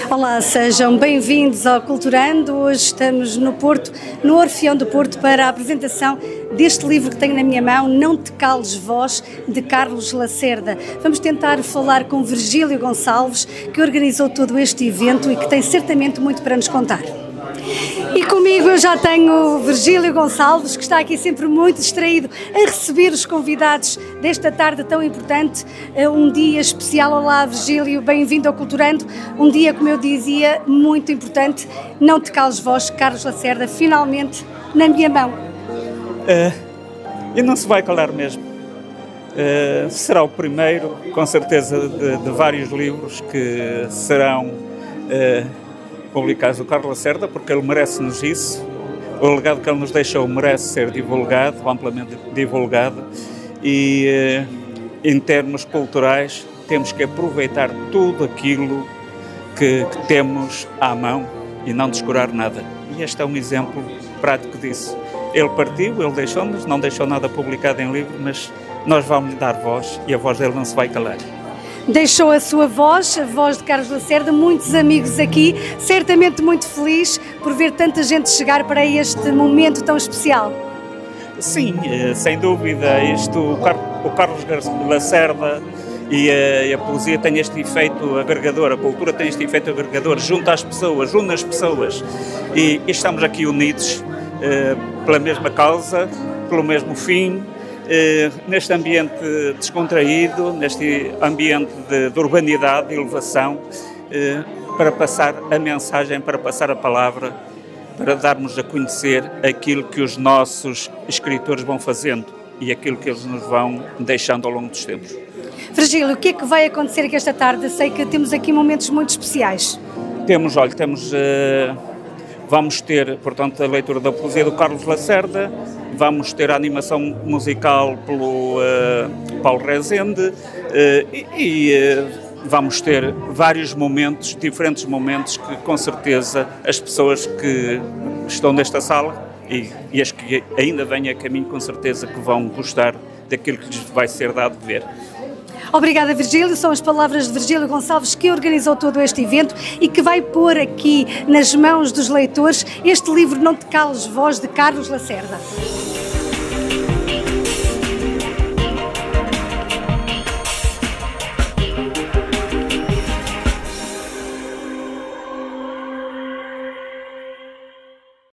Olá, sejam bem-vindos ao Culturando. Hoje estamos no Porto, no Orfeão do Porto, para a apresentação deste livro que tenho na minha mão, Não Te Cales Voz, de Carlos Lacerda. Vamos tentar falar com Virgílio Gonçalves, que organizou todo este evento e que tem certamente muito para nos contar. E comigo eu já tenho o Virgílio Gonçalves, que está aqui sempre muito distraído a receber os convidados desta tarde tão importante, um dia especial. Olá Virgílio, bem-vindo ao Culturando, um dia, como eu dizia, muito importante. Não Te Cales Voz, Carlos Lacerda, finalmente na minha mão. E não se vai calar mesmo. Será o primeiro, com certeza, de vários livros que serão publicados do Carlos Lacerda, porque ele merece-nos isso. O legado que ele nos deixou merece ser divulgado, amplamente divulgado, e em termos culturais temos que aproveitar tudo aquilo que temos à mão e não descurar nada. E este é um exemplo prático disso. Ele partiu, ele deixou-nos, não deixou nada publicado em livro, mas nós vamos lhe dar voz e a voz dele não se vai calar. Deixou a sua voz, a voz de Carlos Lacerda, muitos amigos aqui, certamente muito feliz por ver tanta gente chegar para este momento tão especial. Sim, sem dúvida, o Carlos Lacerda e a poesia tem este efeito agregador, a cultura tem este efeito agregador, junta as pessoas, une as pessoas, e estamos aqui unidos pela mesma causa, pelo mesmo fim. Neste ambiente descontraído, neste ambiente de urbanidade, de elevação, para passar a mensagem, para passar a palavra, para darmos a conhecer aquilo que os nossos escritores vão fazendo e aquilo que eles nos vão deixando ao longo dos tempos. Virgílio, o que é que vai acontecer aqui esta tarde? Sei que temos aqui momentos muito especiais. Vamos ter, portanto, a leitura da poesia do Carlos Lacerda, vamos ter a animação musical pelo Paulo Rezende vamos ter vários momentos, diferentes momentos que com certeza as pessoas que estão nesta sala e as que ainda vêm a caminho com certeza que vão gostar daquilo que lhes vai ser dado de ver. Obrigada, Virgílio. São as palavras de Virgílio Gonçalves, que organizou todo este evento e que vai pôr aqui nas mãos dos leitores este livro Não Te Cales Voz, de Carlos Lacerda.